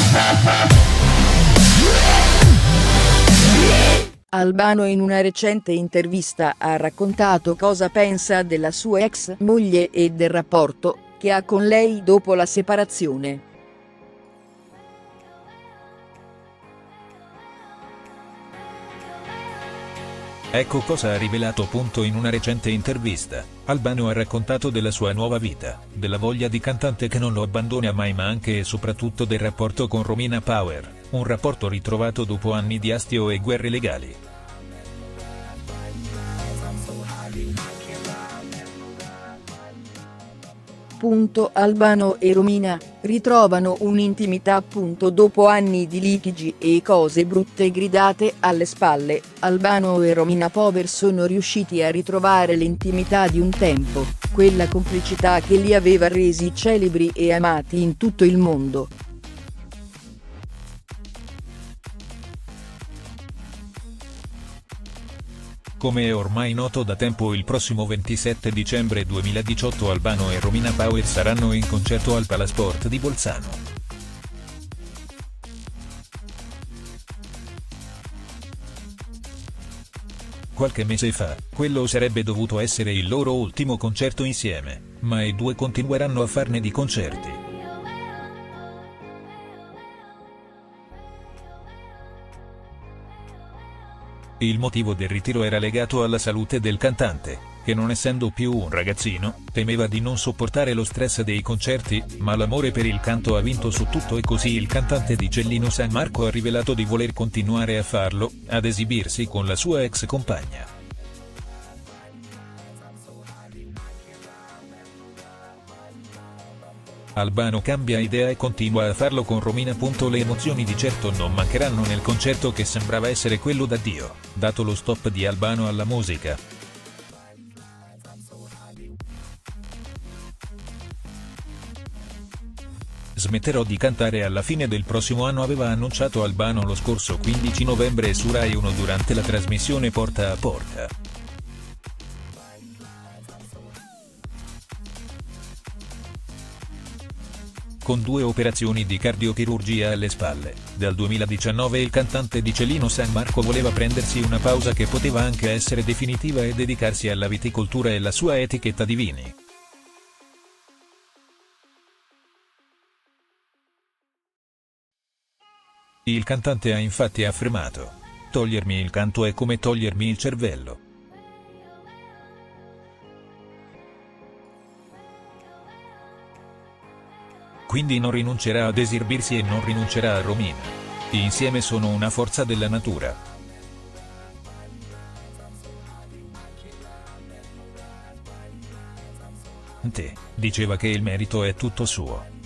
Albano in una recente intervista ha raccontato cosa pensa della sua ex moglie e del rapporto che ha con lei dopo la separazione. Ecco cosa ha rivelato. In una recente intervista, Albano ha raccontato della sua nuova vita, della voglia di cantante che non lo abbandona mai, ma anche e soprattutto del rapporto con Romina Power, un rapporto ritrovato dopo anni di astio e guerre legali. Albano e Romina ritrovano un'intimità. Dopo anni di litigi e cose brutte gridate alle spalle, Albano e Romina Power sono riusciti a ritrovare l'intimità di un tempo, quella complicità che li aveva resi celebri e amati in tutto il mondo. Come è ormai noto da tempo, il prossimo 27 dicembre 2018 Albano e Romina Power saranno in concerto al Palasport di Bolzano. Qualche mese fa, quello sarebbe dovuto essere il loro ultimo concerto insieme, ma i due continueranno a farne di concerti. Il motivo del ritiro era legato alla salute del cantante, che non essendo più un ragazzino, temeva di non sopportare lo stress dei concerti, ma l'amore per il canto ha vinto su tutto e così il cantante di Cellino San Marco ha rivelato di voler continuare a farlo, ad esibirsi con la sua ex compagna. Albano cambia idea e continua a farlo con Romina. Le emozioni di certo non mancheranno nel concerto che sembrava essere quello d'addio, dato lo stop di Albano alla musica. Smetterò di cantare alla fine del prossimo anno, aveva annunciato Albano lo scorso 15 novembre su Rai 1 durante la trasmissione Porta a Porta. Con 2 operazioni di cardiochirurgia alle spalle, dal 2019 il cantante di Cellino San Marco voleva prendersi una pausa che poteva anche essere definitiva e dedicarsi alla viticoltura e alla sua etichetta di vini. Il cantante ha infatti affermato: "Togliermi il canto è come togliermi il cervello. Quindi non rinuncerà ad esibirsi e non rinuncerà a Romina. Insieme sono una forza della natura". Diceva che il merito è tutto suo.